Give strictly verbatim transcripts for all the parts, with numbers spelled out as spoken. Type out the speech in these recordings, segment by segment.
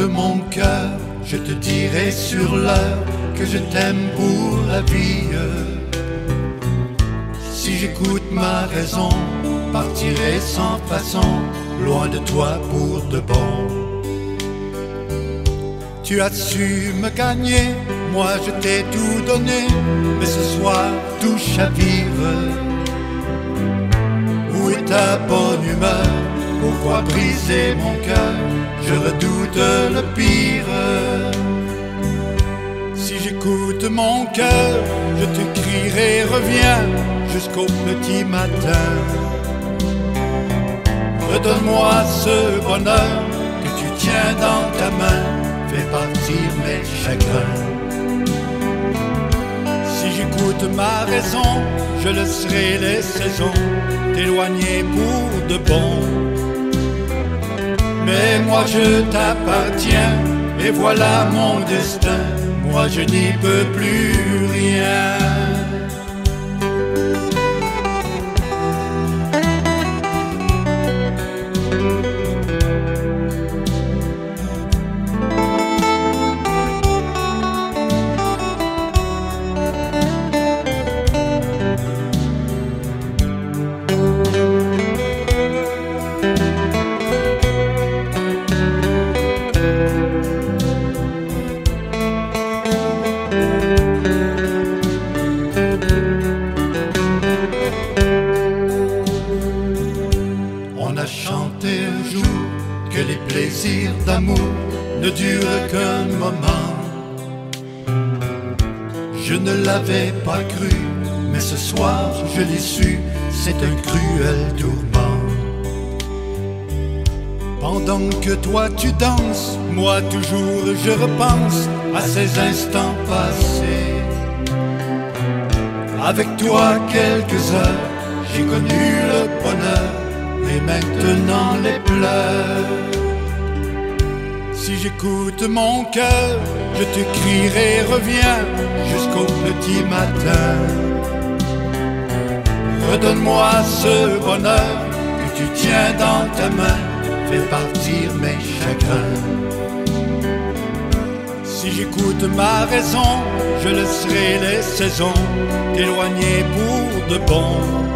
mon cœur, je te dirai sur l'heure que je t'aime pour la vie. Si j'écoute ma raison, partirai sans façon, loin de toi pour de bon. Tu as su me gagner, moi je t'ai tout donné, mais ce soir tout chavire. Où est ta bonne humeur? Pourquoi briser mon cœur? Je redoute le pire. Si j'écoute mon cœur, je te crierai reviens jusqu'au petit matin. Redonne-moi ce bonheur que tu tiens dans ta main, fais partir mes chagrins. Si j'écoute ma raison, je laisserai les saisons t'éloigner pour de bon. Mais moi je t'appartiens, et voilà mon destin, moi je n'y peux plus rien. On a chanté un jour que les plaisirs d'amour ne durent qu'un moment. Je ne l'avais pas cru, mais ce soir je l'ai su, c'est un cruel tourment. Pendant que toi tu danses, moi toujours je repense à ces instants passés. Avec toi quelques heures, j'ai connu le bonheur, et maintenant les pleurs. Si j'écoute mon cœur, je te crierai reviens jusqu'au petit matin. Redonne-moi ce bonheur que tu tiens dans ta main, fais partir mes chagrins. Si j'écoute ma raison, je laisserai les saisons t'éloigner pour de bon.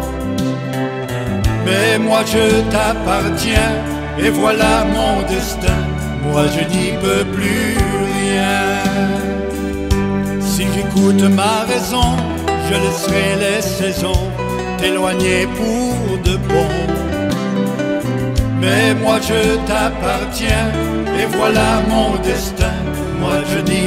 Mais moi je t'appartiens, et voilà mon destin, moi je n'y peux plus rien. Si j'écoute ma raison, je laisserai les saisons t'éloigner pour de bon. Mais moi je t'appartiens, et voilà mon destin, moi je n'y